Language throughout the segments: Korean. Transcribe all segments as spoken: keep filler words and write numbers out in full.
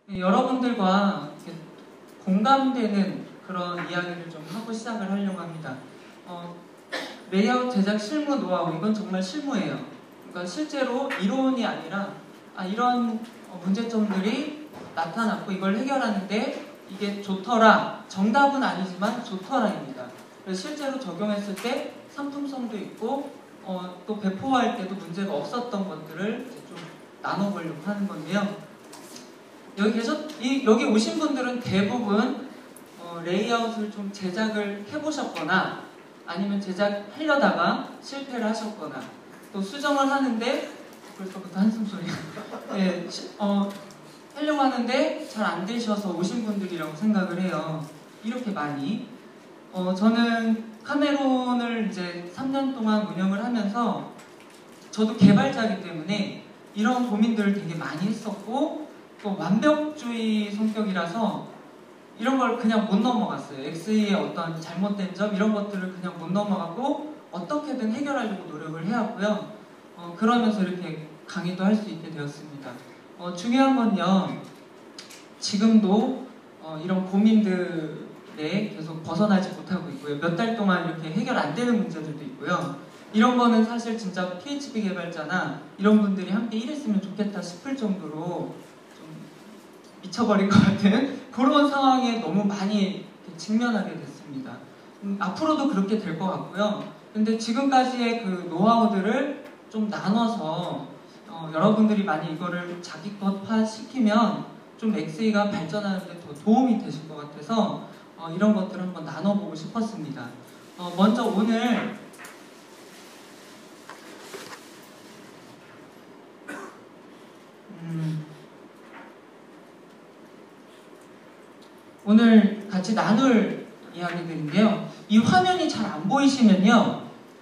여러분들과 이렇게 공감되는 그런 이야기를 좀 하고 시작을 하려고 합니다. 어, 레이아웃 제작 실무 노하우, 이건 정말 실무예요. 그러니까 실제로 이론이 아니라 아, 이런 문제점들이 나타났고 이걸 해결하는데 이게 좋더라, 정답은 아니지만 좋더라입니다. 그래서 실제로 적용했을 때 상품성도 있고 어, 또 배포할 때도 문제가 없었던 것들을 이제 좀 나눠보려고 하는 건데요. 여기 계셨, 이, 여기 오신 분들은 대부분 어, 레이아웃을 좀 제작을 해보셨거나 아니면 제작하려다가 실패를 하셨거나 또 수정을 하는데 벌써부터 한숨 소리가 네, 어, 하려고 하는데 잘 안 되셔서 오신 분들이라고 생각을 해요. 이렇게 많이. 어, 저는 카메론을 이제 삼 년 동안 운영을 하면서 저도 개발자이기 때문에 이런 고민들을 되게 많이 했었고 또 완벽주의 성격이라서 이런 걸 그냥 못 넘어갔어요. 엑스이의 어떤 잘못된 점 이런 것들을 그냥 못 넘어가고 어떻게든 해결하려고 노력을 해왔고요. 어, 그러면서 이렇게 강의도 할 수 있게 되었습니다. 어, 중요한 건요. 지금도 어, 이런 고민들에 계속 벗어나지 못하고 있고요. 몇 달 동안 이렇게 해결 안 되는 문제들도 있고요. 이런 거는 사실 진짜 피에이치피 개발자나 이런 분들이 함께 일했으면 좋겠다 싶을 정도로 좀 미쳐버릴 것 같은 그런 상황에 너무 많이 직면하게 됐습니다. 음, 앞으로도 그렇게 될 것 같고요. 근데 지금까지의 그 노하우들을 좀 나눠서 어, 여러분들이 많이 이거를 자기 것화 시키면 좀 엑스이가 발전하는 데 더 도움이 되실 것 같아서 어, 이런 것들을 한번 나눠보고 싶었습니다. 어, 먼저 오늘 음, 오늘 같이 나눌 이야기들인데요. 이 화면이 잘 안 보이시면요.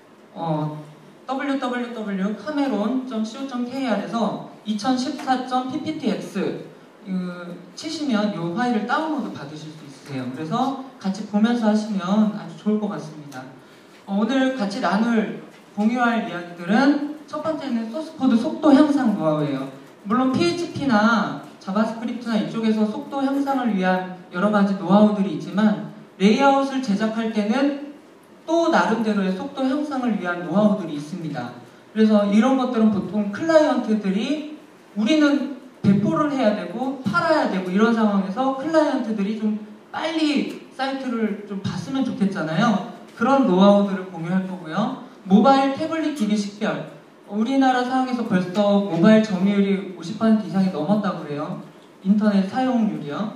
어, 더블유 더블유 더블유 닷 카메론 닷 씨오 닷 케이알에서 이천십사 피피티엑스 그, 치시면 이 파일을 다운로드 받으실 수 있으세요. 그래서 같이 보면서 하시면 아주 좋을 것 같습니다. 어, 오늘 같이 나눌 공유할 이야기들은 첫 번째는 소스코드 속도 향상 노하우예요. 물론 피에이치피나 자바스크립트나 이쪽에서 속도 향상을 위한 여러 가지 노하우들이 있지만 레이아웃을 제작할 때는 또 나름대로의 속도 향상을 위한 노하우들이 있습니다. 그래서 이런 것들은 보통 클라이언트들이 우리는 배포를 해야 되고 팔아야 되고 이런 상황에서 클라이언트들이 좀 빨리 사이트를 좀 봤으면 좋겠잖아요. 그런 노하우들을 공유할 거고요. 모바일 태블릿 기기 식별. 우리나라 상황에서 벌써 모바일 점유율이 오십 퍼센트 이상이 넘었다고 그래요. 인터넷 사용률이요.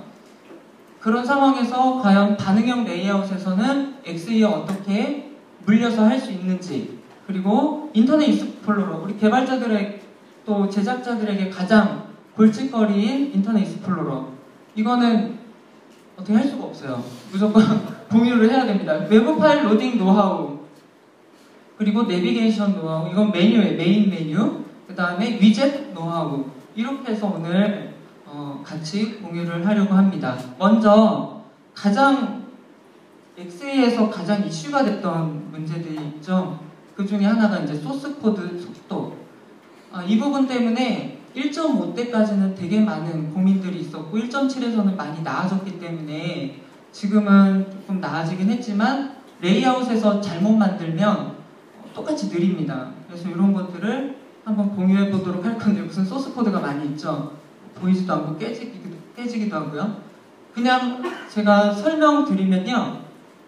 그런 상황에서 과연 반응형 레이아웃에서는 엑스이에 어떻게 물려서 할 수 있는지, 그리고 인터넷 익스플로러, 우리 개발자들의 또 제작자들에게 가장 골칫거리인 인터넷 익스플로러, 이거는 어떻게 할 수가 없어요. 무조건 공유를 해야 됩니다. 외부 파일 로딩 노하우, 그리고 내비게이션 노하우, 이건 메뉴예요. 메인 메뉴. 그 다음에 위젯 노하우. 이렇게 해서 오늘 어, 같이 공유를 하려고 합니다. 먼저 가장 엑스이에서 가장 이슈가 됐던 문제들이 있죠. 그 중에 하나가 이제 소스 코드 속도. 아, 이 부분 때문에 일 점 오 때까지는 되게 많은 고민들이 있었고 일 점 칠에서는 많이 나아졌기 때문에 지금은 조금 나아지긴 했지만 레이아웃에서 잘못 만들면 똑같이 느립니다. 그래서 이런 것들을 한번 공유해 보도록 할 건데 무슨 소스 코드가 많이 있죠. 보이지도 않고 깨지기도, 깨지기도 하고요. 그냥 제가 설명드리면요.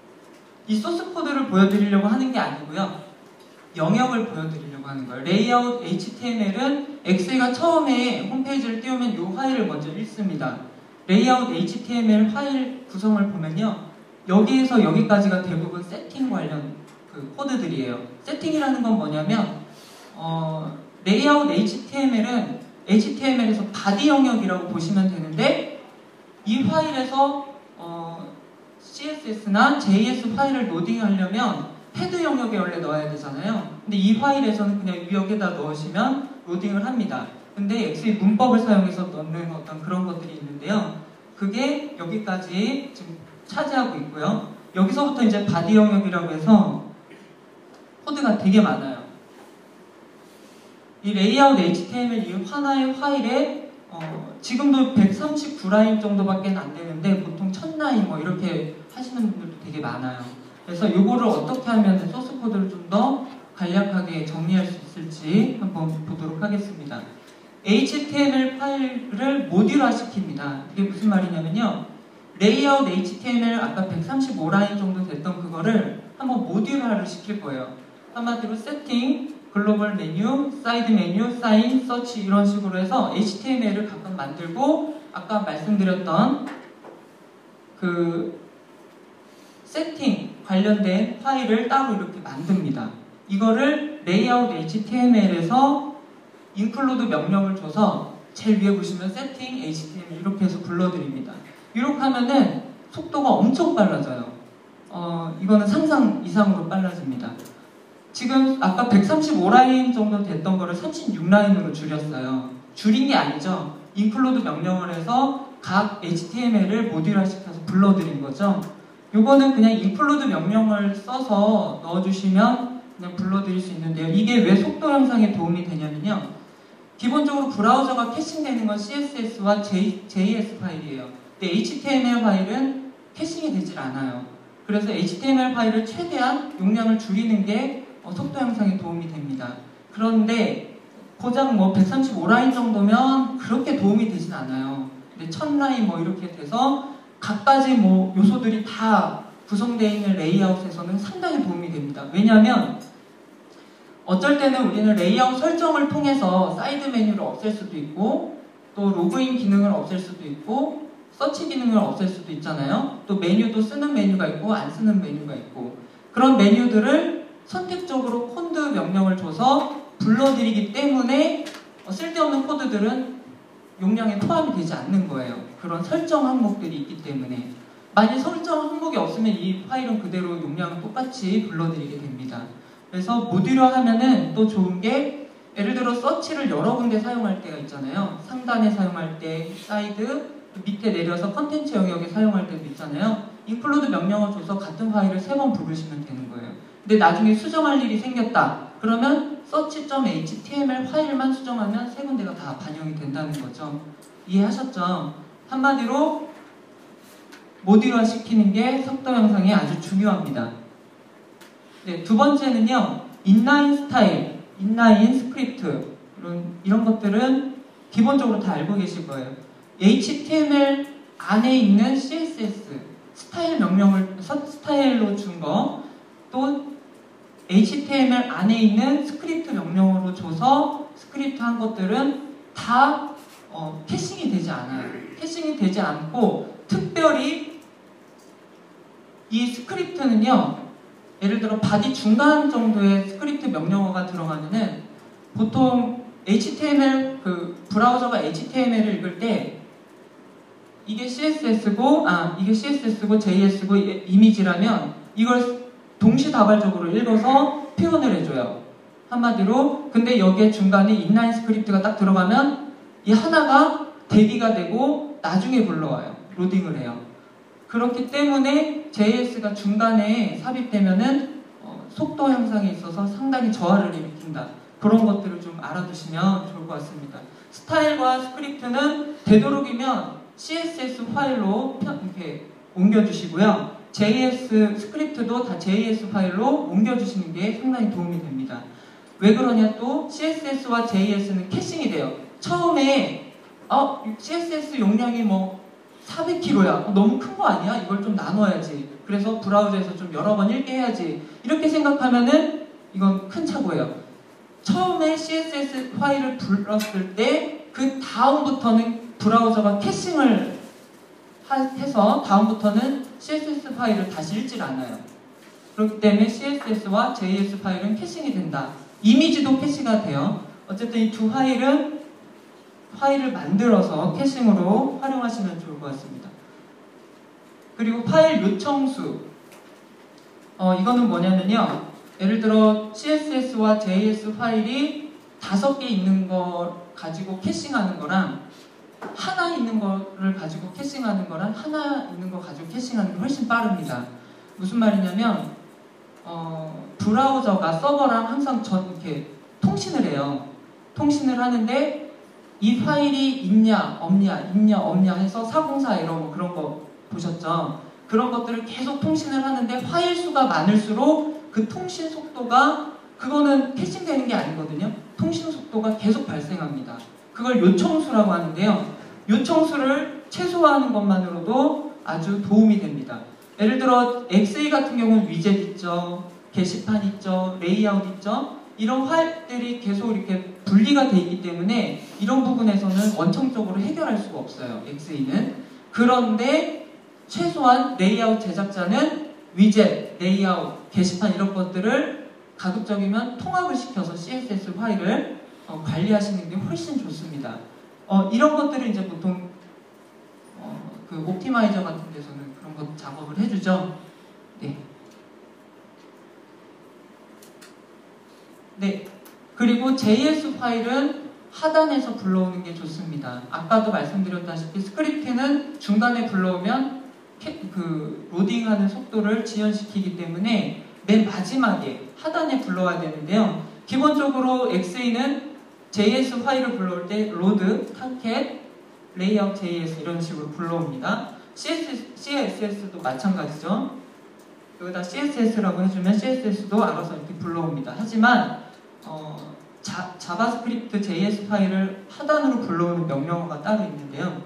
이 소스 코드를 보여드리려고 하는 게 아니고요. 영역을 보여드리려고 하는 거예요. 레이아웃 에이치티엠엘은 엑스이가 처음에 홈페이지를 띄우면 이 파일을 먼저 읽습니다. 레이아웃 에이치티엠엘 파일 구성을 보면요. 여기에서 여기까지가 대부분 세팅 관련 그 코드들이에요. 세팅이라는 건 뭐냐면 어, 레이아웃 에이치티엠엘은 에이치티엠엘에서 바디 영역이라고 보시면 되는데 이 파일에서 어, 씨에스에스나 제이에스 파일을 로딩하려면 헤드 영역에 원래 넣어야 되잖아요. 근데 이 파일에서는 그냥 여기에다 넣으시면 로딩을 합니다. 근데 엑스이 문법을 사용해서 넣는 어떤 그런 것들이 있는데요. 그게 여기까지 지금 차지하고 있고요. 여기서부터 이제 바디 영역이라고 해서 코드가 되게 많아요. 이 레이아웃 에이치티엠엘 이 하나의 파일에 어, 지금도 백삼십구 라인 정도밖에 안 되는데 보통 천 라인 뭐 이렇게 하시는 분들도 되게 많아요. 그래서 이거를 어떻게 하면 소스 코드를 좀 더 간략하게 정리할 수 있을지 한번 보도록 하겠습니다. 에이치티엠엘 파일을 모듈화 시킵니다. 이게 무슨 말이냐면요. 레이아웃 에이치티엠엘 아까 백삼십오 라인 정도 됐던 그거를 한번 모듈화를 시킬 거예요. 한마디로 세팅, 글로벌 메뉴, 사이드 메뉴, 사인, 서치 이런 식으로 해서 에이치티엠엘을 각각 만들고 아까 말씀드렸던 그 세팅 관련된 파일을 따로 이렇게 만듭니다. 이거를 레이아웃 에이치티엠엘에서 include 명령을 줘서 제일 위에 보시면 세팅 에이치티엠엘 이렇게 해서 불러드립니다. 이렇게 하면은 속도가 엄청 빨라져요. 어, 이거는 상상 이상으로 빨라집니다. 지금 아까 백삼십오 라인 정도 됐던 거를 삼십육 라인으로 줄였어요. 줄인 게 아니죠. include 명령을 해서 각 에이치티엠엘을 모듈화 시켜서 불러드린 거죠. 요거는 그냥 include 명령을 써서 넣어주시면 그냥 불러드릴 수 있는데요. 이게 왜 속도 향상에 도움이 되냐면요. 기본적으로 브라우저가 캐싱되는 건 씨에스에스와 제이에스 파일이에요. 근데 에이치티엠엘 파일은 캐싱이 되질 않아요. 그래서 에이치티엠엘 파일을 최대한 용량을 줄이는 게 어, 속도 향상에 도움이 됩니다. 그런데 고작 뭐 백삼십오 라인 정도면 그렇게 도움이 되진 않아요. 근데 천 라인 뭐 이렇게 돼서 각가지 뭐 요소들이 다 구성되어 있는 레이아웃에서는 상당히 도움이 됩니다. 왜냐하면 어쩔 때는 우리는 레이아웃 설정을 통해서 사이드 메뉴를 없앨 수도 있고 또 로그인 기능을 없앨 수도 있고 서치 기능을 없앨 수도 있잖아요. 또 메뉴도 쓰는 메뉴가 있고 안 쓰는 메뉴가 있고 그런 메뉴들을 선택적으로 코드 명령을 줘서 불러드리기 때문에 쓸데없는 코드들은 용량에 포함이 되지 않는 거예요. 그런 설정 항목들이 있기 때문에 만약 설정 항목이 없으면 이 파일은 그대로 용량을 똑같이 불러드리게 됩니다. 그래서 모듈화 하면은 또 좋은 게 예를 들어 서치를 여러 군데 사용할 때가 있잖아요. 상단에 사용할 때, 사이드, 밑에 내려서 컨텐츠 영역에 사용할 때도 있잖아요. include 명령을 줘서 같은 파일을 세 번 부르시면 되는 거예요. 근데 나중에 수정할 일이 생겼다. 그러면 search.html 파일만 수정하면 세 군데가 다 반영이 된다는 거죠. 이해하셨죠? 한마디로 모듈화 시키는 게 속도 향상에 아주 중요합니다. 네, 두 번째는요. 인라인 스타일, 인라인 스크립트 이런, 이런 것들은 기본적으로 다 알고 계실 거예요. 에이치티엠엘 안에 있는 씨에스에스 스타일 명령을 스타일로 준 거, 또 에이치티엠엘 안에 있는 스크립트 명령으로 줘서 스크립트 한 것들은 다 어, 캐싱이 되지 않아요. 캐싱이 되지 않고 특별히 이 스크립트는요. 예를 들어 바디 중간 정도의 스크립트 명령어가 들어가면은 보통 에이치티엠엘 그 브라우저가 에이치티엠엘을 읽을 때 이게 씨에스에스고 아 이게 씨에스에스고 제이에스고 이미지라면 이걸 동시다발적으로 읽어서 표현을 해줘요. 한마디로 근데 여기에 중간에 인라인 스크립트가 딱 들어가면 이 하나가 대비가 되고 나중에 불러와요. 로딩을 해요. 그렇기 때문에 제이에스가 중간에 삽입되면은 어, 속도 향상에 있어서 상당히 저하를 일으킨다. 그런 것들을 좀 알아두시면 좋을 것 같습니다. 스타일과 스크립트는 되도록이면 씨에스에스 파일로 이렇게 옮겨주시고요. 제이에스 스크립트도 다 제이에스 파일로 옮겨주시는 게 상당히 도움이 됩니다. 왜 그러냐 또 씨에스에스와 제이에스는 캐싱이 돼요. 처음에 어, 씨에스에스 용량이 뭐 사백 킬로미터야. 너무 큰 거 아니야? 이걸 좀 나눠야지. 그래서 브라우저에서 좀 여러 번 읽게 해야지. 이렇게 생각하면은 이건 큰 착오예요. 처음에 씨에스에스 파일을 불렀을 때 그 다음부터는 브라우저가 캐싱을 하, 해서 다음부터는 씨에스에스 파일을 다시 읽질 않아요. 그렇기 때문에 씨에스에스와 제이에스 파일은 캐싱이 된다. 이미지도 캐시가 돼요. 어쨌든 이 두 파일은 파일을 만들어서 캐싱으로 활용하시면 좋을 것 같습니다. 그리고 파일 요청수. 어, 이거는 뭐냐면요. 예를 들어 씨에스에스와 제이에스 파일이 다섯 개 있는 거 가지고 캐싱하는 거랑 하나 있는 거를 가지고 캐싱하는 거랑 하나 있는 거 가지고 캐싱하는 게 훨씬 빠릅니다. 무슨 말이냐면 어, 브라우저가 서버랑 항상 전 이렇게 통신을 해요. 통신을 하는데 이 파일이 있냐 없냐 있냐 없냐 해서 사공사 에러 뭐 그런 거 보셨죠? 그런 것들을 계속 통신을 하는데 파일 수가 많을수록 그 통신 속도가 그거는 캐싱되는 게 아니거든요. 통신 속도가 계속 발생합니다. 그걸 요청수라고 하는데요. 요청수를 최소화하는 것만으로도 아주 도움이 됩니다. 예를 들어 엑스이 같은 경우는 위젯 있죠. 게시판 있죠. 레이아웃 있죠. 이런 파일들이 계속 이렇게 분리가 되어 있기 때문에 이런 부분에서는 원천적으로 해결할 수가 없어요. 엑스이는. 그런데 최소한 레이아웃 제작자는 위젯, 레이아웃, 게시판 이런 것들을 가급적이면 통합을 시켜서 씨에스에스 파일을 어, 관리하시는 게 훨씬 좋습니다. 어, 이런 것들을 이제 보통 어, 그 옵티마이저 같은 데서는 그런 것 작업을 해주죠. 네. 네. 그리고 제이에스 파일은 하단에서 불러오는 게 좋습니다. 아까도 말씀드렸다시피 스크립트는 중간에 불러오면 그 로딩하는 속도를 지연시키기 때문에 맨 마지막에 하단에 불러와야 되는데요. 기본적으로 엑스이는 제이에스 파일을 불러올 때 로드, 타켓, 레이아웃 제이에스 이런 식으로 불러옵니다. 씨에스에스도 마찬가지죠. 여기다 씨에스에스라고 해주면 씨에스에스도 알아서 이렇게 불러옵니다. 하지만 어, 자, 자바스크립트 제이에스 파일을 하단으로 불러오는 명령어가 따로 있는데요.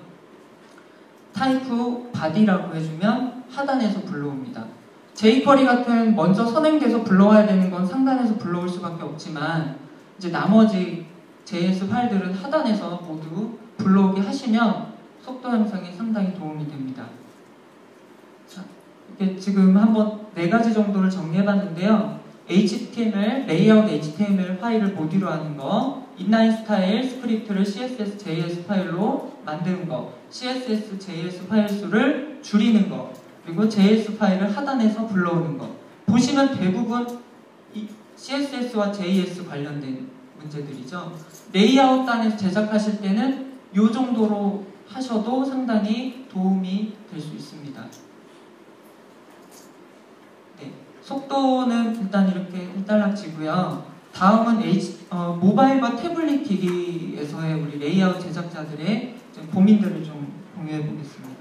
타이프 body라고 해주면 하단에서 불러옵니다. 제이쿼리 같은 먼저 선행돼서 불러와야 되는 건 상단에서 불러올 수밖에 없지만 이제 나머지 제이에스 파일들은 하단에서 모두 불러오게 하시면 속도 향상에 상당히 도움이 됩니다. 자, 이렇게 지금 한번 네 가지 정도를 정리해봤는데요. 에이치티엠엘, 레이아웃 에이치티엠엘 파일을 모듈로 하는 거, 인라인 스타일 스크립트를 씨에스에스 제이에스 파일로 만드는 거, 씨에스에스 제이에스 파일 수를 줄이는 거, 그리고 제이에스 파일을 하단에서 불러오는 거. 보시면 대부분 이 씨에스에스와 제이에스 관련된 문제들이죠. 레이아웃 단에서 제작하실 때는 이 정도로 하셔도 상당히 도움이 될 수 있습니다. 네, 속도는 일단 이렇게 일단락지고요. 다음은 H, 어, 모바일과 태블릿 기기에서의 우리 레이아웃 제작자들의 좀 고민들을 좀 공유해 보겠습니다.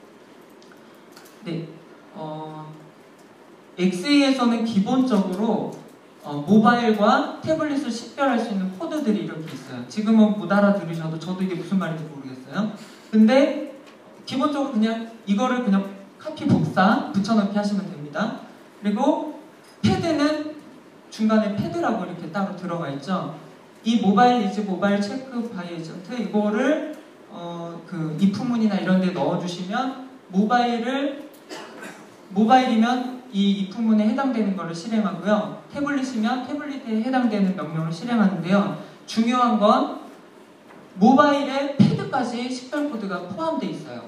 네, 어, 엑스이에서는 기본적으로 어, 모바일과 태블릿을 식별할 수 있는 코드들이 이렇게 있어요. 지금은 못 알아들으셔도 저도 이게 무슨 말인지 모르겠어요. 근데 기본적으로 그냥 이거를 그냥 카피 복사 붙여넣기 하시면 됩니다. 그리고 패드는 중간에 패드라고 이렇게 따로 들어가 있죠. 이 모바일 이즈 모바일 체크 바이 에이전트 이거를 어, 그 if문이나 이런 데 넣어주시면 모바일을 모바일이면 이 if문에 해당되는 것을 실행하고요. 태블릿이면 태블릿에 해당되는 명령을 실행하는데요. 중요한 건 모바일에 패드까지 식별 코드가 포함되어 있어요.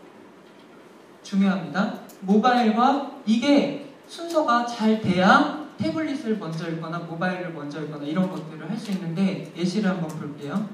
중요합니다. 모바일과 이게 순서가 잘 돼야 태블릿을 먼저 읽거나 모바일을 먼저 읽거나 이런 것들을 할 수 있는데 예시를 한번 볼게요.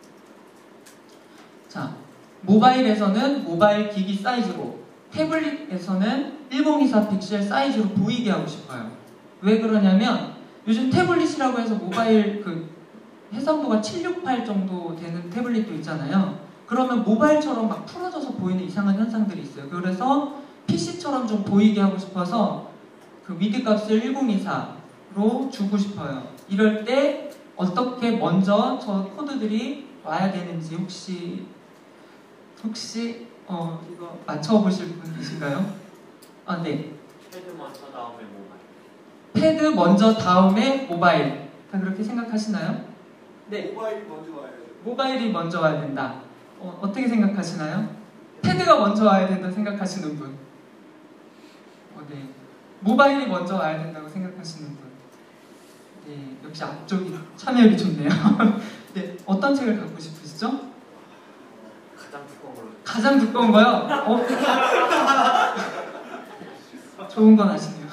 자, 모바일에서는 모바일 기기 사이즈로, 태블릿에서는 천이십사 픽셀 사이즈로 보이게 하고 싶어요. 왜 그러냐면 요즘 태블릿이라고 해서 모바일 그 해상도가 칠백육십팔 정도 되는 태블릿도 있잖아요. 그러면 모바일처럼 막 풀어져서 보이는 이상한 현상들이 있어요. 그래서 피씨처럼 좀 보이게 하고 싶어서 그 위드 값을 천이십사로 주고 싶어요. 이럴 때 어떻게 먼저 저 코드들이 와야 되는지 혹시 혹시 어 이거 맞춰보실 분이신가요? 아 네. 패드 먼저 다음에 모바일. 패드 먼저 다음에 모바일. 다 그렇게 생각하시나요? 네. 모바일이 먼저 와야 돼요. 모바일이 먼저 와야 된다. 어, 어떻게 생각하시나요? 패드가 먼저 와야 된다 생각하시는 분. 어, 네. 모바일이 먼저 와야 된다고 생각하시는 분. 네, 역시 앞쪽이 참여율이 좋네요. 네, 어떤 책을 갖고 싶으시죠? 가장 두꺼운 걸로. 가장 두꺼운 거요? 어? 좋은 건 아시네요.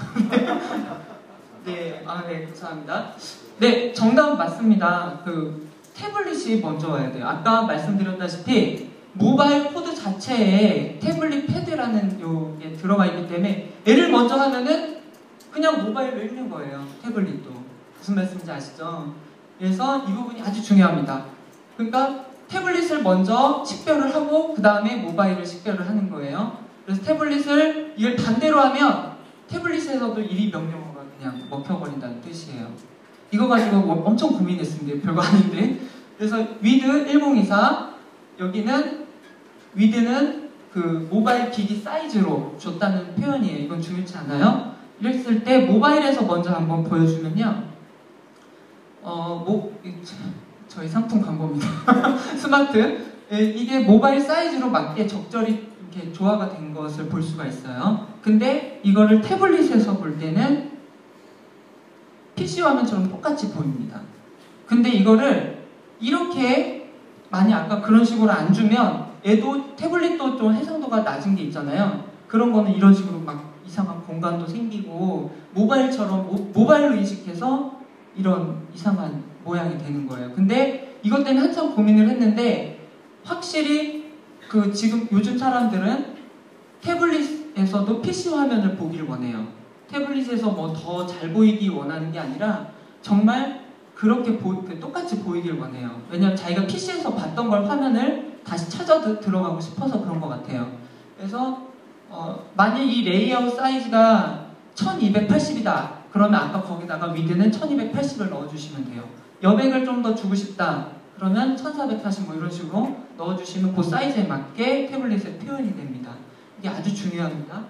네, 아, 네, 감사합니다. 네, 정답 맞습니다. 그 태블릿이 먼저 와야 돼요. 아까 말씀드렸다시피 모바일 코드 자체에 태블릿 패드라는 요게 들어가 있기 때문에 얘를 먼저 하면은 그냥 모바일로 읽는 거예요. 태블릿도. 무슨 말씀인지 아시죠? 그래서 이 부분이 아주 중요합니다. 그러니까 태블릿을 먼저 식별을 하고 그 다음에 모바일을 식별을 하는 거예요. 그래서 태블릿을 이걸 반대로 하면 태블릿에서도 일이 명령어가 그냥 먹혀버린다는 뜻이에요. 이거 가지고 뭐 엄청 고민했습니다. 별거 아닌데. 그래서 with 천이십사 여기는 with는 그 모바일 기기 사이즈로 줬다는 표현이에요. 이건 중요치 않아요. 이랬을 때 모바일에서 먼저 한번 보여주면요. 어, 뭐, 저희 상품 광고입니다. 스마트. 이게 모바일 사이즈로 맞게 적절히 이렇게 조화가 된 것을 볼 수가 있어요. 근데 이거를 태블릿에서 볼 때는 피씨 화면처럼 똑같이 보입니다. 근데 이거를 이렇게 만약 아까 그런 식으로 안 주면 얘도 태블릿도 좀 해상도가 낮은 게 있잖아요. 그런 거는 이런 식으로 막 이상한 공간도 생기고 모바일처럼 모, 모바일로 인식해서 이런 이상한 모양이 되는 거예요. 근데 이것 때문에 한참 고민을 했는데 확실히 그 지금 요즘 사람들은 태블릿에서도 피씨 화면을 보기를 원해요. 태블릿에서 뭐 더 잘 보이기 원하는 게 아니라 정말 그렇게 보, 똑같이 보이길 원해요. 왜냐면 자기가 피씨에서 봤던 걸 화면을 다시 찾아 들어가고 싶어서 그런 것 같아요. 그래서 어, 만약 이 레이아웃 사이즈가 천이백팔십이다. 그러면 아까 거기다가 with는 천이백팔십을 넣어주시면 돼요. 여백을 좀 더 주고 싶다. 그러면 천사백사십 뭐 이런 식으로 넣어주시면 그 사이즈에 맞게 태블릿에 표현이 됩니다. 이게 아주 중요합니다.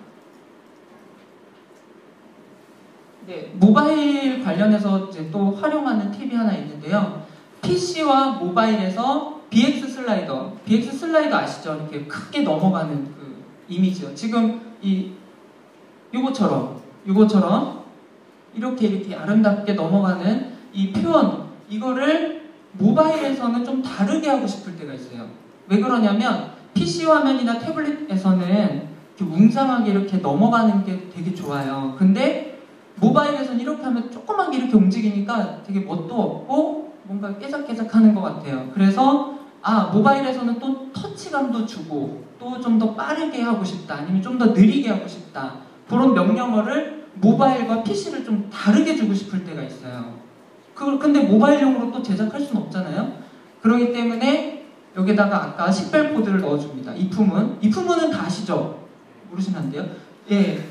네, 모바일 관련해서 이제 또 활용하는 팁이 하나 있는데요. 피씨와 모바일에서 비엑스 슬라이더, 비엑스 슬라이더 아시죠? 이렇게 크게 넘어가는 그 이미지요. 지금 이 요거처럼, 요거처럼 이렇게 이렇게 아름답게 넘어가는 이 표현, 이거를 모바일에서는 좀 다르게 하고 싶을 때가 있어요. 왜 그러냐면 피씨 화면이나 태블릿에서는 이렇게 웅장하게 이렇게 넘어가는 게 되게 좋아요. 근데 모바일에서는 이렇게 하면 조그맣게 이렇게 움직이니까 되게 멋도 없고 뭔가 깨작깨작하는 것 같아요. 그래서 아 모바일에서는 또 터치감도 주고 또 좀 더 빠르게 하고 싶다 아니면 좀 더 느리게 하고 싶다 그런 명령어를 모바일과 피씨를 좀 다르게 주고 싶을 때가 있어요. 그 근데 모바일용으로 또 제작할 수는 없잖아요. 그렇기 때문에 여기다가 아까 식별 코드를 넣어줍니다. 이품은 이품은 다 아시죠? 모르시면 안 돼요. 예.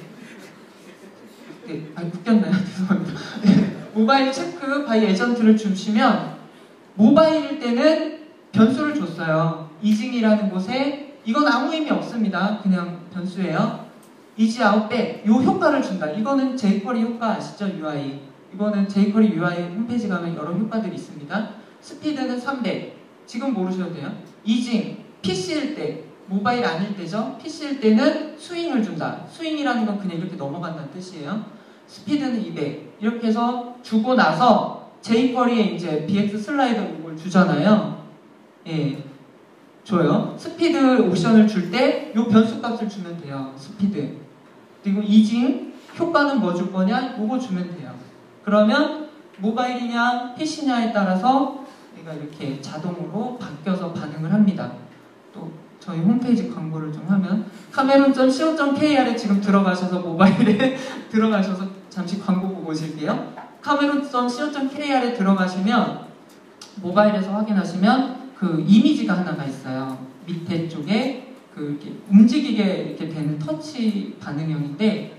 네, 아, 웃겼나요? 죄송합니다. 네, 모바일 체크 바이 에전트를 주시면 모바일일 때는 변수를 줬어요. 이징이라는 곳에 이건 아무 의미 없습니다. 그냥 변수예요. 이지 아웃백 요 효과를 준다. 이거는 제이쿼리 효과 아시죠? 유아이. 이거는 제이쿼리 유아이 홈페이지 가면 여러 효과들이 있습니다. 스피드는 삼백. 지금 모르셔도 돼요. 이징 피씨일 때 모바일 아닐 때죠. 피씨일 때는 스윙을 준다. 스윙이라는 건 그냥 이렇게 넘어간다는 뜻이에요. 스피드는 이백. 이렇게 해서 주고 나서 jQuery에 이제 비엑스 슬라이더 이걸 주잖아요. 예. 줘요. 스피드 옵션을 줄 때 이 변수 값을 주면 돼요. 스피드. 그리고 이징 효과는 뭐 줄 거냐? 이거 주면 돼요. 그러면 모바일이냐 피씨냐에 따라서 얘가 이렇게 자동으로 바뀌어서 반응을 합니다. 또 저희 홈페이지 광고를 좀 하면 카메론 닷 씨오 닷 케이알에 지금 들어가셔서 모바일에 들어가셔서 잠시 광고 보고 오실게요. 카메론 닷 씨오 닷 케이알에 들어가시면 모바일에서 확인하시면 그 이미지가 하나가 있어요. 밑에 쪽에 그 이렇게 움직이게 이렇게 되는 터치 반응형인데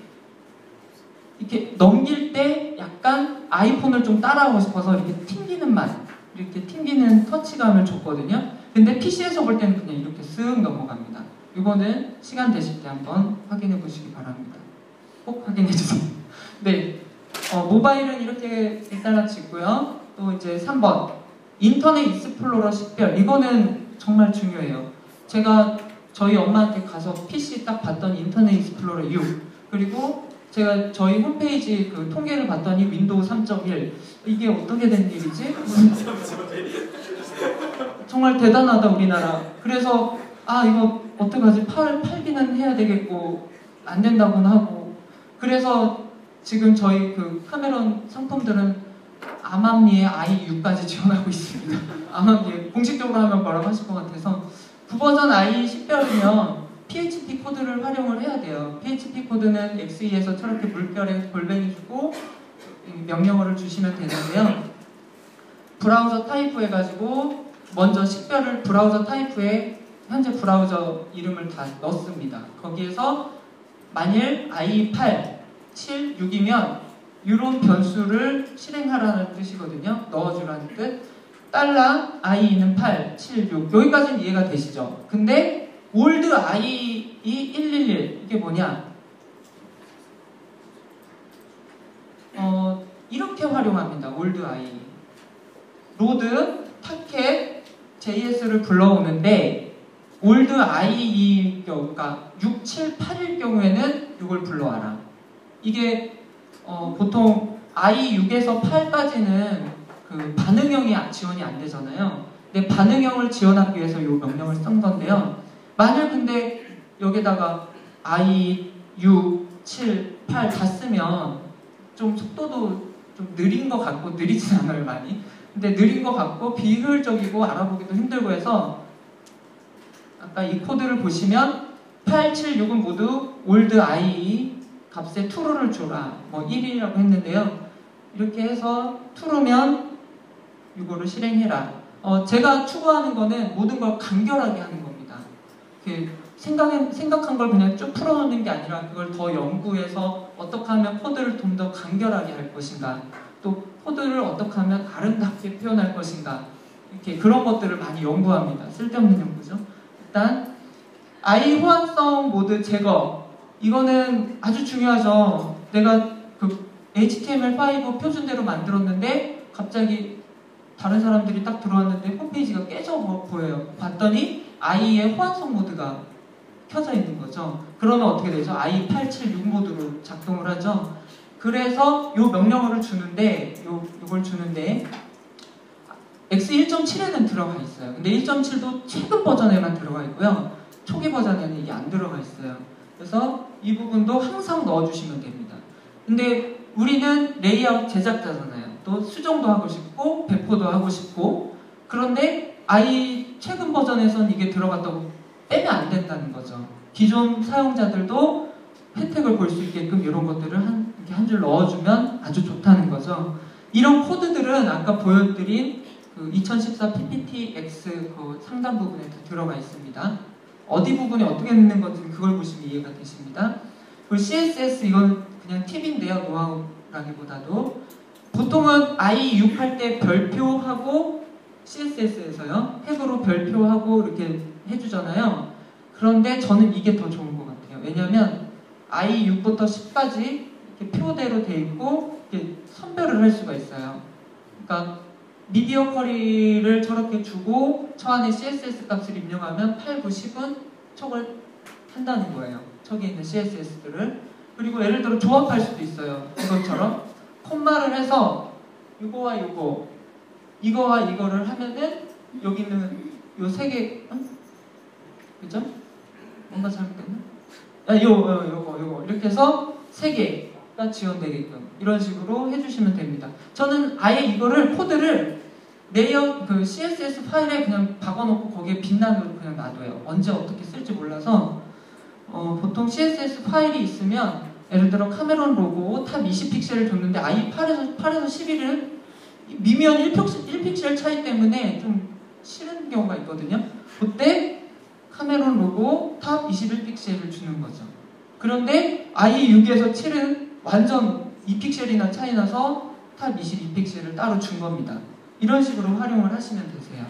이렇게 넘길 때 약간 아이폰을 좀 따라하고 싶어서 이렇게 튕기는 맛, 이렇게 튕기는 터치감을 줬거든요. 근데 피씨에서 볼 때는 그냥 이렇게 쓱 넘어갑니다. 이거는 시간 되실 때 한번 확인해 보시기 바랍니다. 꼭 확인해 주세요. 네, 어, 모바일은 이렇게 일단락치고요. 또 이제 삼 번 인터넷 익스플로러 식별. 이거는 정말 중요해요. 제가 저희 엄마한테 가서 피씨 딱 봤더니 인터넷 익스플로러 육, 그리고 제가 저희 홈페이지 그 통계를 봤더니 윈도우 삼 점 일. 이게 어떻게 된 일이지? 정말 대단하다 우리나라. 그래서 아 이거 어떡하지? 팔, 팔기는 해야 되겠고 안 된다고는 하고. 그래서 지금 저희 그 카메론 상품들은 암암리에 아이 육까지 지원하고 있습니다. 암암리에 공식적으로 하면 뭐라고 하실 것 같아서 구 버전 아이 식별이면 피에이치피 코드를 활용을 해야 돼요. 피에이치피 코드는 엑스이에서 저렇게 물결에 골뱅이 주고 명령어를 주시면 되는데요. 브라우저 타입 해가지고 먼저 식별을 브라우저 타입에 현재 브라우저 이름을 다 넣습니다. 거기에서 만일 아이 팔, 칠, 육이면 이런 변수를 실행하라는 뜻이거든요. 넣어주라는 뜻. 달러 i는 팔, 칠, 육 여기까지는 이해가 되시죠? 근데 old i 일일일 이게 뭐냐? 어, 이렇게 활용합니다. old i 로드, 타켓, 제이에스를 불러오는데 old i의 경우가 육, 칠, 팔일 경우에는 이걸 불러와라. 이게 어, 보통 아이 육에서 팔까지는 그 반응형이 지원이 안 되잖아요. 근데 반응형을 지원하기 위해서 이 명령을 쓴 건데요. 만약 근데 여기다가 아이 육, 칠, 팔 다 쓰면 좀 속도도 좀 느린 것 같고 느리진 않아요 많이. 근데 느린 것 같고 비효율적이고 알아보기도 힘들고 해서 아까 이 코드를 보시면 팔, 칠, 육은 모두 old i 값에 true를 줘라. 뭐 일이라고 했는데요. 이렇게 해서 true면 이거를 실행해라. 어, 제가 추구하는 거는 모든 걸 간결하게 하는 겁니다. 그 생각해, 생각한 걸 그냥 쭉 풀어놓는 게 아니라 그걸 더 연구해서 어떻게 하면 코드를 좀 더 간결하게 할 것인가, 또 코드를 어떻게 하면 아름답게 표현할 것인가, 이렇게 그런 것들을 많이 연구합니다. 쓸데없는 연구죠. 일단 i 호환성 모드 제거, 이거는 아주 중요하죠. 내가 그 에이치티엠엘 파이브 표준대로 만들었는데 갑자기 다른 사람들이 딱 들어왔는데 홈페이지가 깨져 보여요. 봤더니 i의 호환성 모드가 켜져 있는 거죠. 그러면 어떻게 되죠? 아이 팔, 칠, 육 모드로 작동을 하죠. 그래서 이 명령어를 주는데, 요, 요걸 주는데 엑스 일 점 칠에는 들어가 있어요. 근데 일 점 칠도 최근 버전에만 들어가 있고요. 초기 버전에는 이게 안 들어가 있어요. 그래서 이 부분도 항상 넣어주시면 됩니다. 근데 우리는 레이아웃 제작자잖아요. 또 수정도 하고 싶고 배포도 하고 싶고, 그런데 아이 최근 버전에선 이게 들어갔다고 빼면 안 된다는 거죠. 기존 사용자들도 혜택을 볼 수 있게끔 이런 것들을 한, 이렇게 한 줄 넣어주면 아주 좋다는 거죠. 이런 코드들은 아까 보여드린 그 이천십사 피피티엑스 그 상단 부분에 들어가 있습니다. 어디 부분에 어떻게 넣는 건지 그걸 보시면 이해가 되십니다. 그리고 씨에스에스 이건 그냥 팁인데요. 노하우라기보다도 보통은 아이 육 할 때 별표하고 씨에스에스에서요 핵으로 별표하고 이렇게 해주잖아요. 그런데 저는 이게 더 좋은 것 같아요. 왜냐하면 아이 육부터 십까지 이렇게 표대로 돼 있고 이렇게 선별을 할 수가 있어요. 그러니까 미디어 쿼리를 저렇게 주고 저 안에 씨에스에스 값을 입력하면 팔, 구, 십은 척을 한다는 거예요. 저기 있는 씨에스에스들을. 그리고 예를 들어 조합할 수도 있어요. 이것처럼 콤마를 해서 이거와 이거, 이거와 이거를 하면은 여기는 요 세 개, 어? 그죠? 뭔가 잘못됐나? 아, 요, 요, 요거, 요거 이렇게 해서 세 개가 지원되게끔 이런 식으로 해주시면 됩니다. 저는 아예 이거를 코드를 레이아웃 그 씨에스에스 파일에 그냥 박아놓고 거기에 빛나는 그냥 놔둬요. 언제 어떻게 쓸지 몰라서 어, 보통 씨에스에스 파일이 있으면 예를 들어 카메론 로고 탑 이십 픽셀을 줬는데 아이 팔에서, 팔에서 십일은 미미한 일 픽셀, 일 픽셀 차이 때문에 좀 싫은 경우가 있거든요. 그때 카메론 로고 탑 이십일 픽셀을 주는 거죠. 그런데 아이 육에서 칠은 완전 이 픽셀이나 차이 나서 탑 이십이 픽셀을 따로 준 겁니다. 이런 식으로 활용을 하시면 되세요.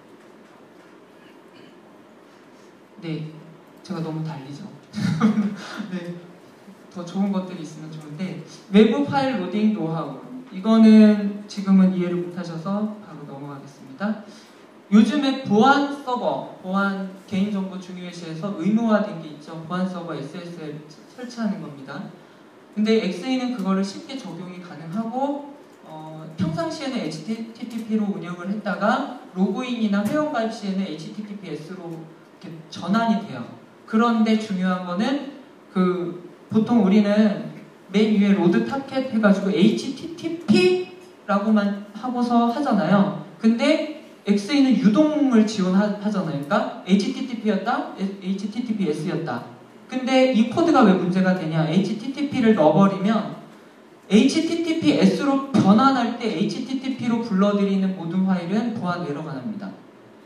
네, 제가 너무 달리죠. 네, 더 좋은 것들이 있으면 좋은데 외부 파일 로딩 노하우, 이거는 지금은 이해를 못하셔서 바로 넘어가겠습니다. 요즘에 보안 서버, 보안 개인정보 중요시해서 의무화된 게 있죠. 보안 서버 에스에스엘 설치하는 겁니다. 근데 엑스에이는 그거를 쉽게 적용이 가능하고 어, 평상시에는 에이치티티피로 운영을 했다가 로그인이나 회원가입 시에는 에이치티티피에스로 이렇게 전환이 돼요. 그런데 중요한 거는 그 보통 우리는 맨 위에 로드 타켓 해가지고 에이치티티피라고만 하고서 하잖아요. 근데 엑스에이는 유동을 지원하잖아요. 그러니까 에이치티티피였다, 에이치티티피에스였다. 근데 이 코드가 왜 문제가 되냐? 에이치티티피를 넣어버리면 에이치티티피에스로 변환할 때 에이치티티피로 불러들이는 모든 파일은 보안 에러가 납니다.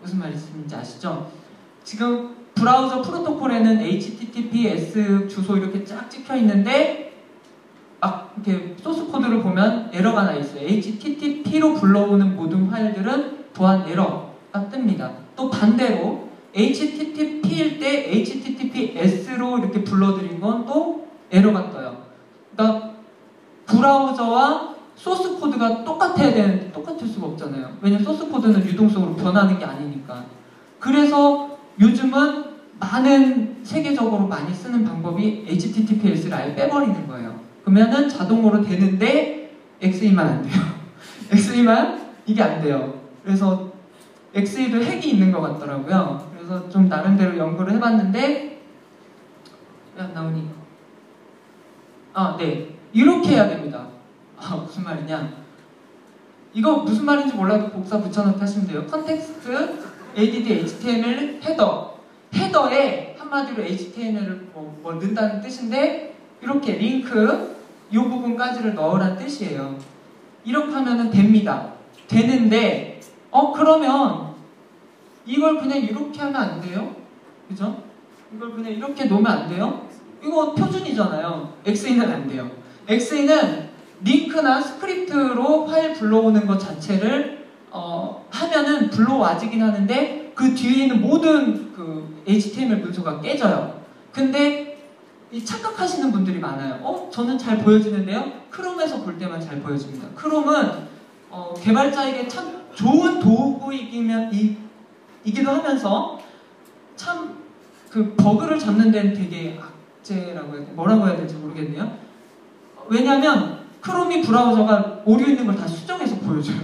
무슨 말인지 아시죠? 지금 브라우저 프로토콜에는 에이치티티피에스 주소 이렇게 쫙 찍혀 있는데 막 이렇게 소스 코드를 보면 에러가 나 있어요. 에이치티티피로 불러오는 모든 파일들은 또한 에러가 뜹니다. 또 반대로 에이치티티피일 때 에이치티티피에스로 이렇게 불러드린 건 또 에러가 떠요. 그러니까 브라우저와 소스 코드가 똑같아야 되는데 똑같을 수가 없잖아요. 왜냐면 소스 코드는 유동성으로 변하는 게 아니니까. 그래서 요즘은 많은 세계적으로 많이 쓰는 방법이 에이치티티피에스를 아예 빼버리는 거예요. 그러면은 자동으로 되는데 엑스이만 안 돼요. 엑스이만 이게 안 돼요. 그래서 엑스이도 핵이 있는 것 같더라고요. 그래서 좀 나름대로 연구를 해봤는데 왜 안 나오니? 아, 네. 이렇게 해야 됩니다. 아, 무슨 말이냐? 이거 무슨 말인지 몰라도 복사 붙여넣기 하시면 돼요. 컨텍스트 에이디디 에이치티엠엘 헤더 헤더에 한마디로 에이치티엠엘을 뭐, 뭐 넣는다는 뜻인데 이렇게 링크 이 부분까지를 넣으라는 뜻이에요. 이렇게 하면은 됩니다. 되는데 어 그러면 이걸 그냥 이렇게 하면 안 돼요? 그죠? 이걸 그냥 이렇게 놓으면 안 돼요? 이거 표준이잖아요. 엑스이는 안 돼요. 엑스이는 링크나 스크립트로 파일 불러오는 것 자체를 어, 하면은 불러와지긴 하는데 그 뒤에 있는 모든 그 에이치티엠엘 문서가 깨져요. 근데 이 착각하시는 분들이 많아요. 어? 저는 잘 보여지는데요? 크롬에서 볼 때만 잘 보여집니다. 크롬은 어, 개발자에게 참 좋은 도구이기면 이, 이기도 하면서 참 그 버그를 잡는 데는 되게 악재라고 해야 돼. 뭐라고 해야 될지 모르겠네요. 왜냐면 크롬이 브라우저가 오류 있는 걸 다 수정해서 보여줘요.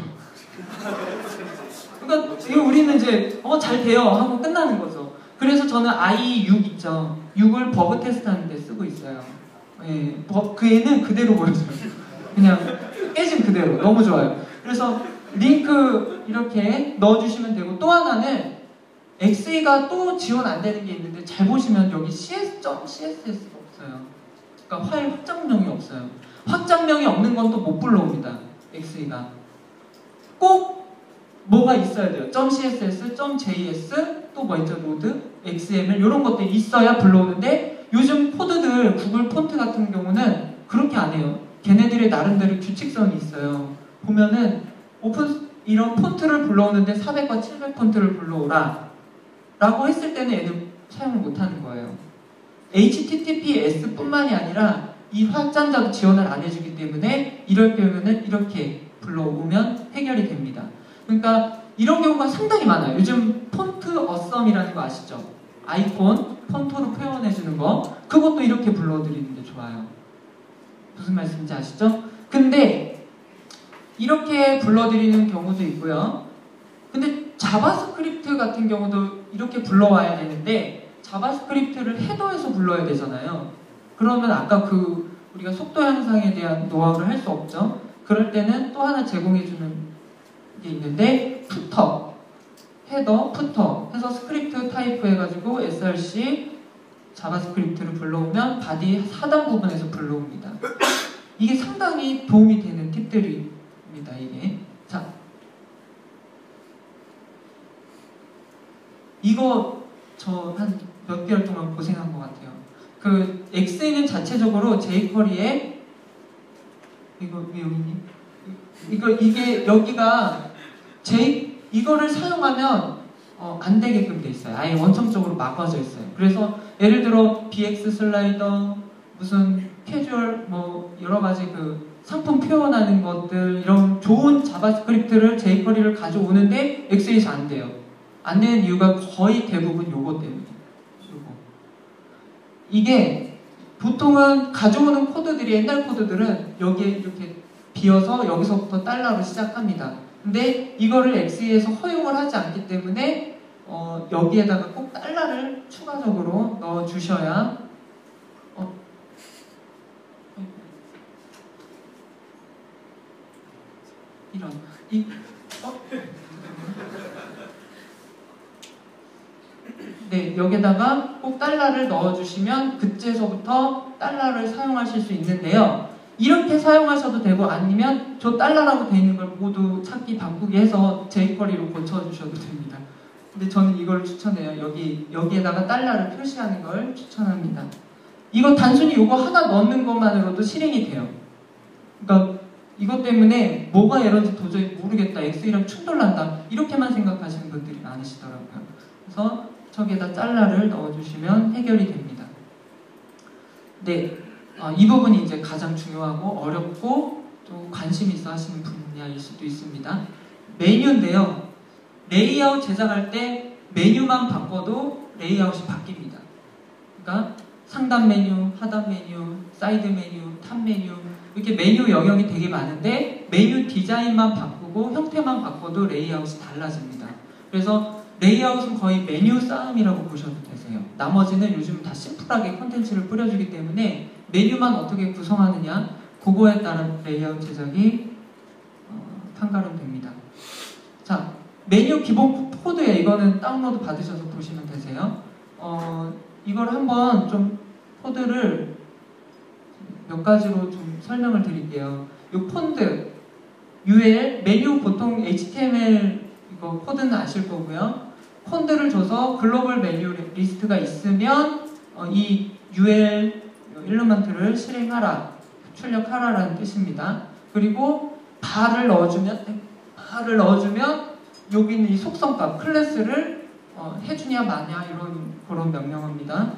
그러니까 이거 우리는 이제 어 잘 돼요 하고 끝나는 거죠. 그래서 저는 아이 육 있죠. 육을 버그 테스트하는 데 쓰고 있어요. 예, 버, 그 애는 그대로 보여줘요. 그냥 깨진 그대로. 너무 좋아요. 그래서 링크 이렇게 넣어주시면 되고 또 하나는 엑스이가 또 지원 안 되는 게 있는데 잘 보시면 여기 씨에스.씨에스에스가 없어요. 그러니까 파일 확장명이 없어요. 확장명이 없는 건 또 못 불러옵니다. 엑스이가. 꼭 뭐가 있어야 돼요. .css, .js, 또 뭐 있죠? 노드, 엑스엠엘 이런 것들이 있어야 불러오는데 요즘 코드들 구글 폰트 같은 경우는 그렇게 안 해요. 걔네들의 나름대로 규칙성이 있어요. 보면은 오픈 이런 폰트를 불러오는데 사백과 칠백 폰트를 불러오라 라고 했을 때는 얘는 사용을 못하는 거예요. 에이치티티피에스 뿐만이 아니라 이 확장자도 지원을 안 해주기 때문에 이럴 경우는 이렇게 불러오면 해결이 됩니다. 그러니까 이런 경우가 상당히 많아요. 요즘 폰트 어썸이라는 거 아시죠? 아이콘 폰트로 표현해주는 거 그것도 이렇게 불러드리는데 좋아요. 무슨 말씀인지 아시죠? 근데 이렇게 불러드리는 경우도 있고요. 근데 자바스크립트 같은 경우도 이렇게 불러와야 되는데 자바스크립트를 헤더에서 불러야 되잖아요. 그러면 아까 그 우리가 속도 향상에 대한 노하우를 할 수 없죠. 그럴 때는 또 하나 제공해주는 게 있는데 푸터, 헤더, 푸터 해서 스크립트 타입 해가지고 에스알씨 자바스크립트를 불러오면 바디 하단 부분에서 불러옵니다. 이게 상당히 도움이 되는 팁들입니다. 이게 자 이거 저 한 몇 개월 동안 고생한 것 같아요. 그 엑스이는 자체적으로 제이쿼리에 이거 왜 여기 있니? 이거 이게 여기가 J 이거를 사용하면 어, 안 되게끔 돼 있어요. 아예 원천적으로 막아져 있어요. 그래서 예를 들어 비엑스 슬라이더 무슨 캐주얼 뭐 여러 가지 그 상품 표현하는 것들 이런 좋은 자바스크립트를 제이쿼리를 가져오는데 엑스이에서 안 돼요. 안 되는 이유가 거의 대부분 요거 때문에. 요거. 이게 보통은 가져오는 코드들이 옛날 코드들은 여기에 이렇게 비어서 여기서부터 달러로 시작합니다. 근데 이거를 엑스이에서 허용을 하지 않기 때문에 어, 여기에다가 꼭 달러를 추가적으로 넣어 주셔야 어, 이런 이 어? 네, 여기다가 꼭 달러를 넣어주시면 그때서부터 달러를 사용하실 수 있는데요. 이렇게 사용하셔도 되고 아니면 저 달러라고 되어 있는 걸 모두 찾기 바꾸기 해서 제이쿼리로 고쳐주셔도 됩니다. 근데 저는 이걸 추천해요. 여기, 여기에다가 달러를 표시하는 걸 추천합니다. 이거 단순히 이거 하나 넣는 것만으로도 실행이 돼요. 그러니까 이것 때문에 뭐가 에러인지 도저히 모르겠다, 엑셀이랑 충돌난다, 이렇게만 생각하시는 분들이 많으시더라고요. 그래서 저기에다 달러를 넣어주시면 해결이 됩니다. 네, 어, 이 부분이 이제 가장 중요하고 어렵고 또 관심 있어 하시는 분야일 수도 있습니다. 메뉴인데요. 레이아웃 제작할 때 메뉴만 바꿔도 레이아웃이 바뀝니다. 그러니까 상단 메뉴, 하단 메뉴, 사이드 메뉴, 탑 메뉴, 이렇게 메뉴 영역이 되게 많은데 메뉴 디자인만 바꾸고 형태만 바꿔도 레이아웃이 달라집니다. 그래서 레이아웃은 거의 메뉴 싸움이라고 보셔도 되세요. 나머지는 요즘 다 심플하게 콘텐츠를 뿌려주기 때문에 메뉴만 어떻게 구성하느냐, 그거에 따른 레이아웃 제작이 어, 판가름됩니다. 자, 메뉴 기본 코드에 이거는 다운로드 받으셔서 보시면 되세요. 어, 이걸 한번 좀 코드를 몇 가지로 좀 설명을 드릴게요. 이 폰트, 유엘, 메뉴 보통 에이치티엠엘 이거 코드는 아실 거고요. 폰트를 줘서 글로벌 메뉴 리스트가 있으면 어, 이 유엘 일루먼트를 실행하라, 출력하라라는 뜻입니다. 그리고 bar을 넣어주면 bar을 넣어주면 여기 있는 이 속성값 클래스를 어, 해주냐 마냐 이런 그런 명령어입니다.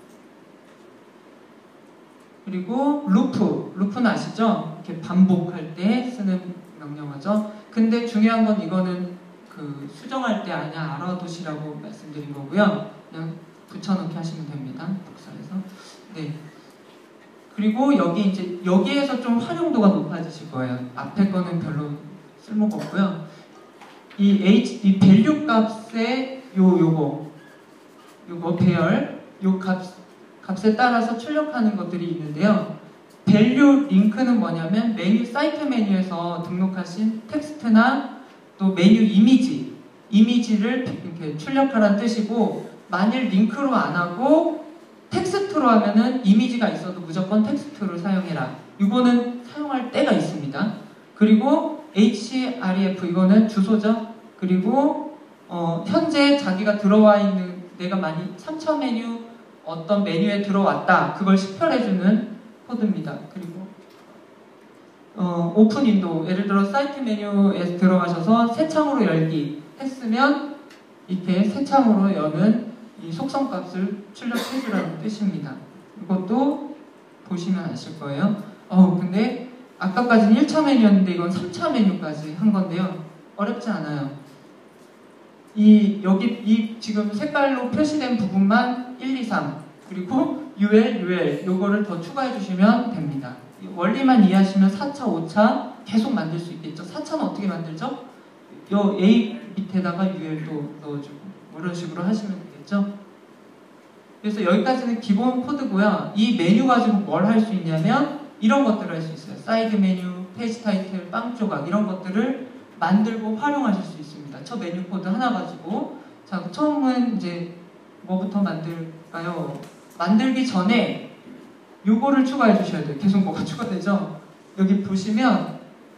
그리고 루프, 루프는 아시죠? 이렇게 반복할 때 쓰는 명령어죠. 근데 중요한 건 이거는 그 수정할 때 아냐 알아두시라고 말씀드린 거고요. 그냥 붙여넣기 하시면 됩니다. 복사해서. 네. 그리고 여기 이제 여기에서 좀 활용도가 높아지실 거예요. 앞에 거는 별로 쓸모가 없고요. 이 h 이 밸류 값의 요 요거 요거 배열 요 값 값에 따라서 출력하는 것들이 있는데요. 밸류 링크는 뭐냐면 메뉴 사이트 메뉴에서 등록하신 텍스트나 또 메뉴 이미지 이미지를 이렇게 출력하라는 뜻이고, 만일 링크로 안 하고 텍스트로 하면은 이미지가 있어도 무조건 텍스트를 사용해라. 이거는 사용할 때가 있습니다. 그리고 에이치아르이에프 이거는 주소죠. 그리고 어, 현재 자기가 들어와 있는 내가 많이 삼 차 메뉴 어떤 메뉴에 들어왔다, 그걸 식별해주는 코드입니다. 그리고 어, 오픈 윈도우, 예를 들어 사이트 메뉴에 들어가셔서 새 창으로 열기 했으면 이렇게 새 창으로 여는 이 속성 값을 출력해주라는 뜻입니다. 이것도 보시면 아실 거예요. 어 근데 아까까지는 일 차 메뉴였는데 이건 삼 차 메뉴까지 한 건데요. 어렵지 않아요. 이 여기 이 지금 색깔로 표시된 부분만 일, 이, 삼 그리고 유엘, 유엘 요거를 더 추가해 주시면 됩니다. 원리만 이해하시면 사 차, 오 차 계속 만들 수 있겠죠. 사 차는 어떻게 만들죠? 요 A 밑에다가 유엘도 넣어주고 뭐 이런 식으로 하시면 되겠죠. 그래서 여기까지는 기본 코드고요. 이 메뉴 가지고 뭘 할 수 있냐면 이런 것들을 할 수 있어요. 사이드 메뉴, 페이지 타이틀, 빵 조각 이런 것들을 만들고 활용하실 수 있습니다. 저 메뉴 코드 하나 가지고. 자, 처음은 이제 뭐부터 만들까요? 만들기 전에 요거를 추가해 주셔야 돼요. 계속 뭐가 추가되죠? 여기 보시면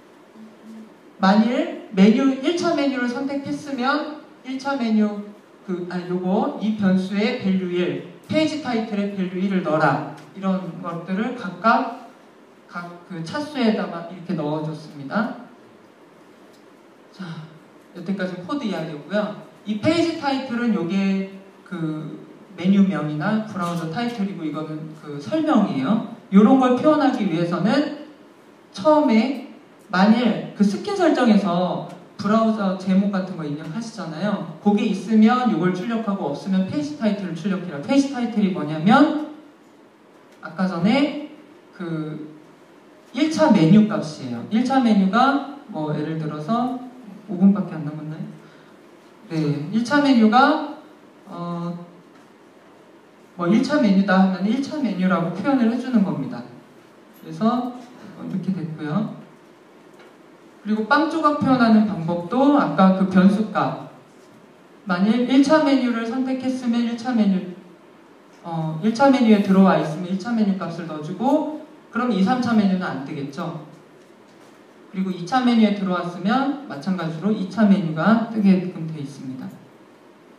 만일 메뉴 일 차 메뉴를 선택했으면 일 차 메뉴 그 아니 요거 이 변수의 밸류 일, 페이지 타이틀의 밸류 일을 넣어라. 이런 것들을 각각 각 그 차수에다가 이렇게 넣어줬습니다. 자, 여태까지 코드 이야기였고요. 이 페이지 타이틀은 요게 그 메뉴명이나 브라우저 타이틀이고 이거는 그 설명이에요. 이런 걸 표현하기 위해서는 처음에 만일 그 스킨 설정에서 브라우저 제목 같은 거 입력하시잖아요. 그게 있으면 이걸 출력하고 없으면 페이지 타이틀을 출력해라. 페이지 타이틀이 뭐냐면 아까 전에 그 일 차 메뉴 값이에요. 일 차 메뉴가 뭐 예를 들어서 오 분밖에 안 남았나요? 네, 일 차 메뉴가 어 뭐 일 차 메뉴다 하면 일 차 메뉴라고 표현을 해주는 겁니다. 그래서 이렇게 됐고요. 그리고 빵 조각 표현하는 방법도 아까 그 변수값, 만일 일 차 메뉴를 선택했으면 일 차 메뉴 어, 일 차 메뉴에 들어와 있으면 일 차 메뉴 값을 넣어주고, 그럼 이, 삼 차 메뉴는 안 뜨겠죠. 그리고 이 차 메뉴에 들어왔으면 마찬가지로 이 차 메뉴가 뜨게끔 되어 있습니다.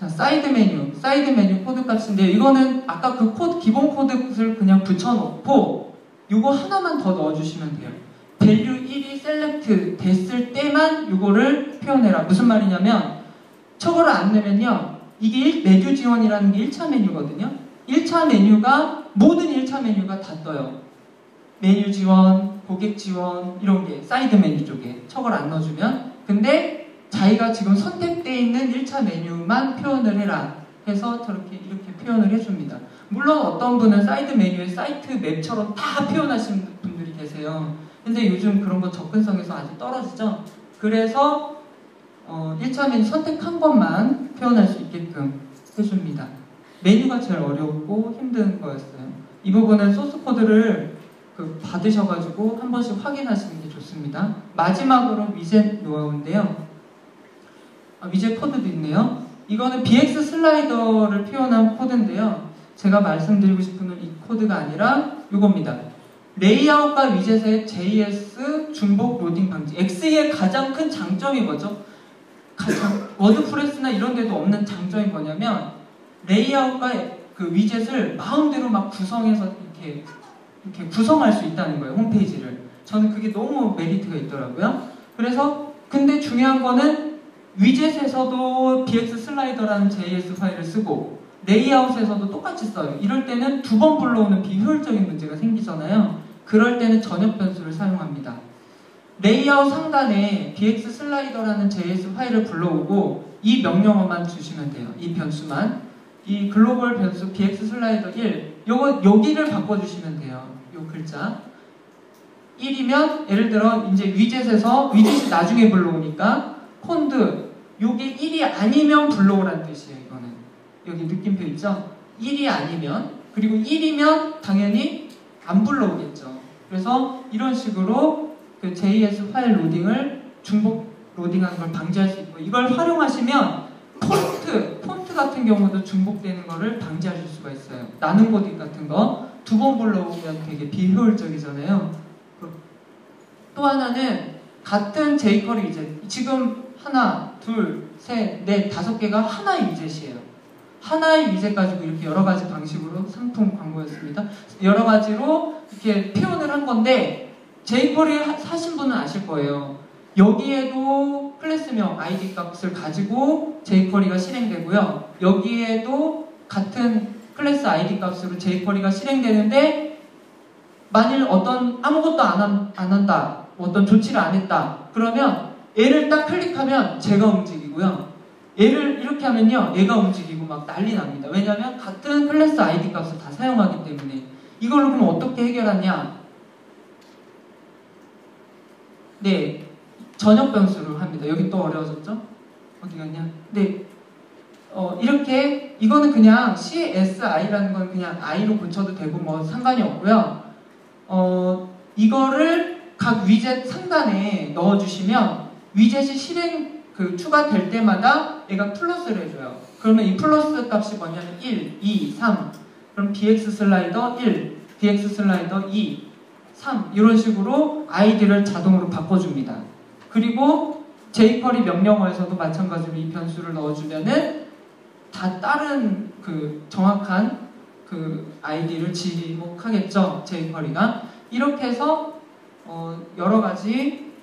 자, 사이드 메뉴, 사이드 메뉴 코드 값인데 이거는 아까 그 코드, 기본 코드를 그냥 붙여놓고 이거 하나만 더 넣어주시면 돼요. 밸류 일이 셀렉트 됐을 때만 이거를 표현해라. 무슨 말이냐면 저거를 안 내면요. 이게 메뉴 지원이라는 게 일 차 메뉴거든요. 일 차 메뉴가 모든 일 차 메뉴가 다 떠요. 메뉴 지원, 고객 지원 이런 게 사이드 메뉴 쪽에 저걸 안 넣어주면 근데 자기가 지금 선택되어 있는 일 차 메뉴만 표현을 해라 해서 저렇게 이렇게 표현을 해줍니다. 물론 어떤 분은 사이드 메뉴에 사이트 맵처럼 다 표현하시는 분들이 계세요. 근데 요즘 그런 거 접근성에서 아주 떨어지죠. 그래서 어, 일 차 메뉴 선택한 것만 표현할 수 있게끔 해줍니다. 메뉴가 제일 어렵고 힘든 거였어요. 이 부분은 소스 코드를 그 받으셔가지고 한 번씩 확인하시는 게 좋습니다. 마지막으로 위젯 노하우인데요. 아, 위젯 코드도 있네요. 이거는 비엑스 슬라이더를 표현한 코드인데요. 제가 말씀드리고 싶은 건 이 코드가 아니라 이겁니다. 레이아웃과 위젯의 제이에스 중복 로딩 방지. 엑스이의 가장 큰 장점이 뭐죠? 가장, 워드프레스나 이런 데도 없는 장점이 뭐냐면 레이아웃과 그 위젯을 마음대로 막 구성해서 이렇게 이렇게 구성할 수 있다는 거예요. 홈페이지를. 저는 그게 너무 메리트가 있더라고요. 그래서 근데 중요한 거는 위젯에서도 비엑스 슬라이더라는 제이에스 파일을 쓰고 레이아웃에서도 똑같이 써요. 이럴 때는 두 번 불러오는 비효율적인 문제가 생기잖아요. 그럴 때는 전역 변수를 사용합니다. 레이아웃 상단에 비엑스 슬라이더라는 제이에스 파일을 불러오고 이 명령어만 주시면 돼요. 이 변수만. 이 글로벌 변수 비엑스 슬라이더 일 요거 여기를 바꿔주시면 돼요. 요 글자 일이면 예를 들어 이제 위젯에서 위젯이 나중에 불러오니까 폰드 요게 일이 아니면 불러오라는 뜻이에요. 이거는 여기 느낌표 있죠? 일이 아니면 그리고 일이면 당연히 안 불러오겠죠. 그래서 이런 식으로 그 제이에스 파일 로딩을 중복 로딩하는 걸 방지할 수 있고 이걸 활용하시면 폰트, 폰트 같은 경우도 중복되는 거를 방지하실 수가 있어요. 나눔 코딩 같은 거 두 번 불러오면 되게 비효율적이잖아요. 또 하나는 같은 제이쿼리 위젯 지금 하나, 둘, 셋, 넷, 다섯 개가 하나의 위젯이에요. 하나의 위젯 가지고 이렇게 여러 가지 방식으로 상품 광고였습니다. 여러 가지로 이렇게 표현을 한 건데 제이쿼리 하신 분은 아실 거예요. 여기에도 클래스명 아이디 값을 가지고 제이쿼리가 실행되고요. 여기에도 같은 클래스 아이디 값으로 제이쿼리가 실행되는데 만일 어떤 아무것도 안, 한, 안 한다, 어떤 조치를 안 했다 그러면 얘를 딱 클릭하면 제가 움직이고요. 얘를 이렇게 하면요 얘가 움직이고 막 난리 납니다. 왜냐하면 같은 클래스 아이디 값을 다 사용하기 때문에. 이걸로 그럼 어떻게 해결하냐? 네, 전역 변수로 합니다. 여기 또 어려워졌죠? 어디 갔냐? 네, 어, 이렇게 이거는 그냥 씨에스아이라는 건 그냥 i로 고쳐도 되고 뭐 상관이 없고요. 어, 이거를 각 위젯 상단에 넣어주시면 위젯이 실행 그 추가될 때마다 얘가 플러스를 해줘요. 그러면 이 플러스 값이 뭐냐면 일, 이, 삼. 그럼 비엑스 슬라이더 일, 비엑스 슬라이더 이, 삼 이런 식으로 아이디를 자동으로 바꿔줍니다. 그리고 제이쿼리 명령어에서도 마찬가지로 이 변수를 넣어주면은 다 다른 그 정확한 그 아이디를 지목하겠죠. 제이쿼리가 이렇게 해서 어 여러 가지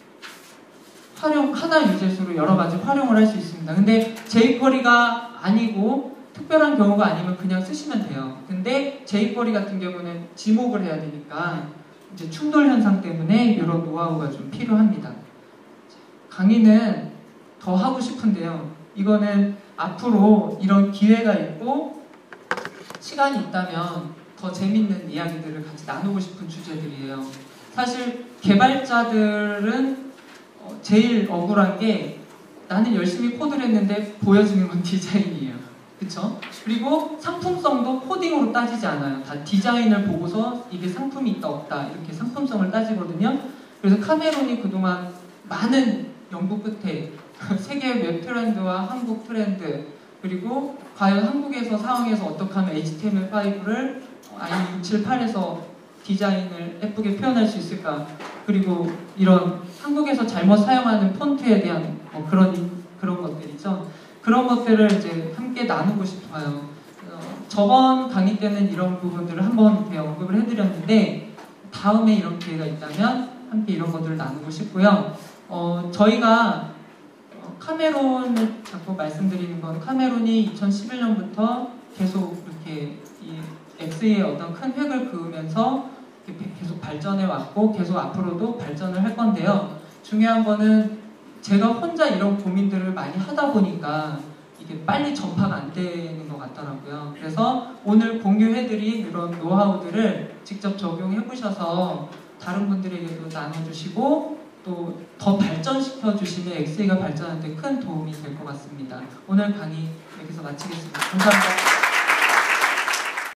활용 하나의 위젯으로 여러 가지 활용을 할 수 있습니다. 근데 제이쿼리가 아니고 특별한 경우가 아니면 그냥 쓰시면 돼요. 근데 제이쿼리 같은 경우는 지목을 해야 되니까 이제 충돌 현상 때문에 이런 노하우가 좀 필요합니다. 강의는 더 하고 싶은데요. 이거는 앞으로 이런 기회가 있고 시간이 있다면 더 재밌는 이야기들을 같이 나누고 싶은 주제들이에요. 사실 개발자들은 제일 억울한 게 나는 열심히 코드를 했는데 보여주는 건 디자인이에요. 그쵸? 그리고 상품성도 코딩으로 따지지 않아요. 다 디자인을 보고서 이게 상품이 있다 없다 이렇게 상품성을 따지거든요. 그래서 카메론이 그동안 많은 연구 끝에 세계 웹 트렌드와 한국 트렌드 그리고 과연 한국에서 상황에서 어떻게 하면 에이치티엠엘 파이브를 아이 육, 칠, 팔에서 디자인을 예쁘게 표현할 수 있을까 그리고 이런 한국에서 잘못 사용하는 폰트에 대한 뭐 그런 그런 것들이죠. 그런 것들을 이제 함께 나누고 싶어요. 어, 저번 강의 때는 이런 부분들을 한번 이렇게 언급을 해드렸는데 다음에 이런 기회가 있다면 함께 이런 것들을 나누고 싶고요. 어, 저희가 어, 카메론을 자꾸 말씀드리는 건 카메론이 이천십일 년부터 계속 이렇게 이 엑스이의 어떤 큰 획을 그으면서 이렇게 계속 발전해 왔고 계속 앞으로도 발전을 할 건데요. 중요한 거는 제가 혼자 이런 고민들을 많이 하다 보니까 이게 빨리 전파가 안 되는 것 같더라고요. 그래서 오늘 공유해드린 이런 노하우들을 직접 적용해 보셔서 다른 분들에게도 나눠주시고 또 더 발전시켜 주시면 엑스이가 발전하는 데 큰 도움이 될 것 같습니다. 오늘 강의 여기서 마치겠습니다. 감사합니다.